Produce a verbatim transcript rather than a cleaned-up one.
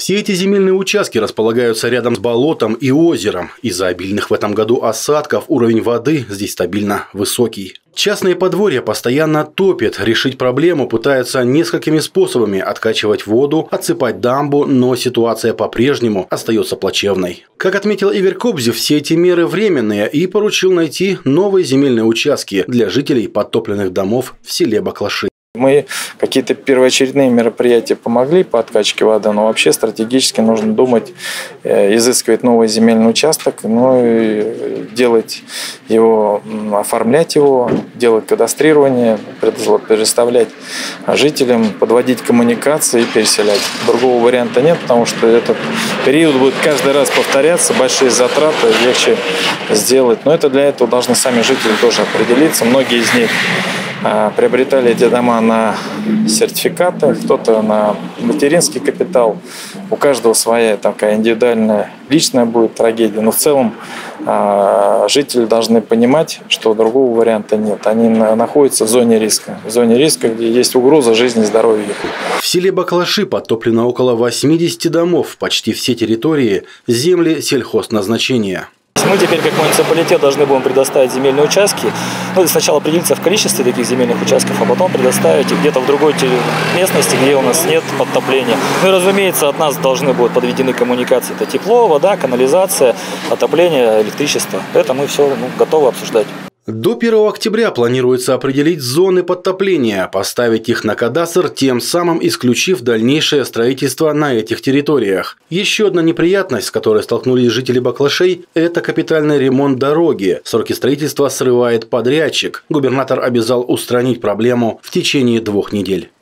Все эти земельные участки располагаются рядом с болотом и озером. Из-за обильных в этом году осадков уровень воды здесь стабильно высокий. Частные подворья постоянно топят. Решить проблему пытаются несколькими способами: откачивать воду, отсыпать дамбу, но ситуация по-прежнему остается плачевной. Как отметил Игорь Кобзев, все эти меры временные и поручил найти новые земельные участки для жителей подтопленных домов в селе Баклаши. Мы какие-то первоочередные мероприятия помогли по откачке воды, но вообще стратегически нужно думать, изыскивать новый земельный участок, ну и делать его, оформлять его, делать кадастрирование, предоставлять жителям, подводить коммуникации и переселять. Другого варианта нет, потому что этот период будет каждый раз повторяться, большие затраты, легче сделать. Но это для этого должны сами жители тоже определиться. Многие из них приобретали эти дома на сертификаты, кто-то на материнский капитал. У каждого своя такая индивидуальная, личная будет трагедия. Но в целом жители должны понимать, что другого варианта нет. Они находятся в зоне риска. В зоне риска, где есть угроза жизни и здоровья. В селе Баклаши подтоплено около восьмидесяти домов. Почти все территории – земли сельхозназначения. Мы теперь, как муниципалитет, должны будем предоставить земельные участки. Ну, сначала определиться в количестве таких земельных участков, а потом предоставить их где-то в другой местности, где у нас нет подтопления. Ну и, разумеется, от нас должны будут подведены коммуникации. Это тепло, вода, канализация, отопление, электричество. Это мы все ну, готовы обсуждать. До первого октября планируется определить зоны подтопления, поставить их на кадастр, тем самым исключив дальнейшее строительство на этих территориях. Еще одна неприятность, с которой столкнулись жители Баклашей, это капитальный ремонт дороги. Сроки строительства срывает подрядчик. Губернатор обязал устранить проблему в течение двух недель.